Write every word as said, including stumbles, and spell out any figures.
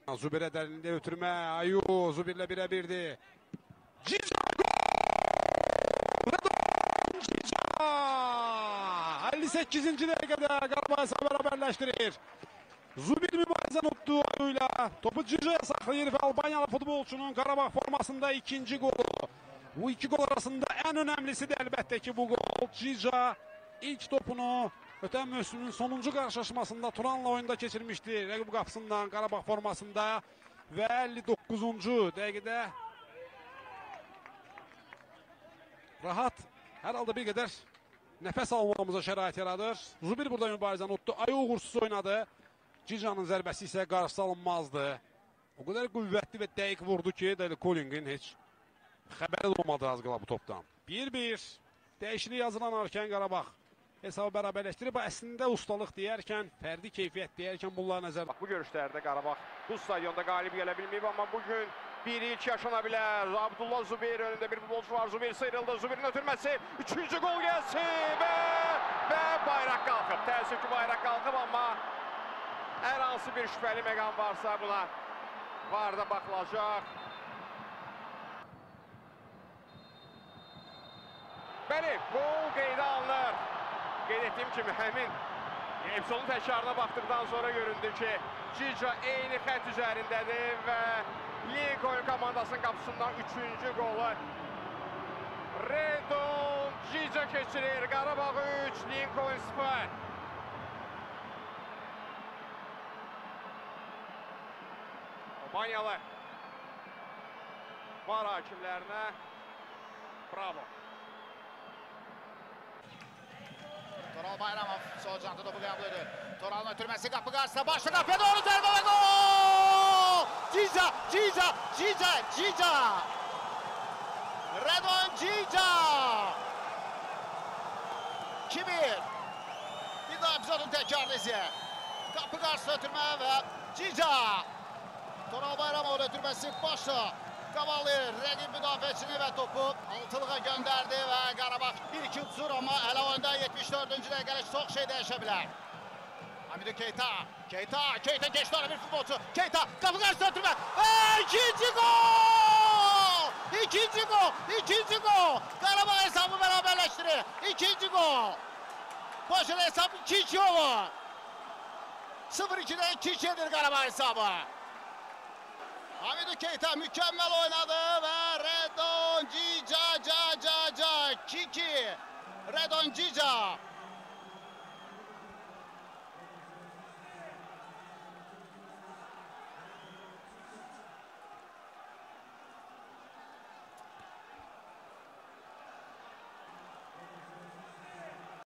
Zubir'e derinliğinde götürme. Ayu Zubir'le birebirdi. Cica Cica elli sekizinci dakikada Galatasaray beraberleştirir. Zubir mübarizə tuttu Ayu'yla. Topu Cica'ya saklayır ve Albanyalı futbolçunun Qarabağ formasında ikinci golu. Bu iki gol arasında en önemlisi de elbette ki bu gol. Cica ilk topunu ötən mövsümün sonuncu qarşılaşmasında Turan'la oyunda keçirmişdi. Rəqib qapısından Qarabağ formasında ve elli doqquzuncu dəqiqədə rahat hər halda bir qədər nəfəs almamıza şərait yaradır. Zubir burada mübarizəni tuttu. Ayu uğursuz oynadı. Cica'nın zərbəsi isə qarşısı alınmazdı. O qədər qüvvətli və dəqiq vurdu ki, Deli Colling'in heç xəbəri olmadı az qala bu topdan. bir bir dəyişiklik hazırlanarkən Qarabağ hesabı bərabərləşdirib. Əslində ustalıq deyərkən, fərdi keyfiyyət deyərkən bunlar nəzər. Bu görüşlərdə Qarabağ bu stadionda qalib gələ bilməyib, amma bugün bir ilk yaşana bilər. Abdullah Zubir önündə bir futbolçu var. Zubir sıyrıldı. Zubir'in ötürməsi. Üçüncü gol gəlsin və, və bayraq qalxıb. Təəssüf ki, bayraq qalxıb, amma hər hansı bir şübhəli məqam varsa buna var da baxılacaq. Bəli, gol qeydə alınır. Qeyd etdiyim kimi həmin Epson'un təkrarına baxdıqdan sonra göründü ki, Cica eyni xətt üzərindədir və Lincoln komandasının qapısından üçüncü qolu Redon Cica keçirir. Qarabağ üç, Lincoln sıfır. Albanyalı var hakimlərinə bravo. Toral Bayramov sol cantı topu qəbul edir. Toral'ın ötürməsi qapı qarşısında, başlı qapıya doğru zərbə və gol! Cica, Cica, Cica, Cica! Redon Cica! iki bir. Bir daha epizodun təkrarını izləyək. Qapı qarşısında ötürmə və Cica! Toral Bayramov'un ötürməsi başlı. Qavalır rəqib müdafiəçini və topu altılığa göndərdi və Qarabağ bir iki utsur, amma hələ oyunda yetmiş dördüncü dəqiqəlik çox şey dəyişə bilər. Hamidou Keita, Keita, Keita geçti ona bir futbolçu. Keita qapı qarşısına ötürmə və ikinci gol! İkinci gol! İkinci gol! Qarabağ hesabı bərabərləşdirir. İkinci gol! Boşuna hesab iki iki olur. sıfır ikidən iki ikidir Qarabağ hesabı. Hamidou Keita mükemmel oynadı ve Redon Cica, Cica, Cica, iki iki. Redon Cica.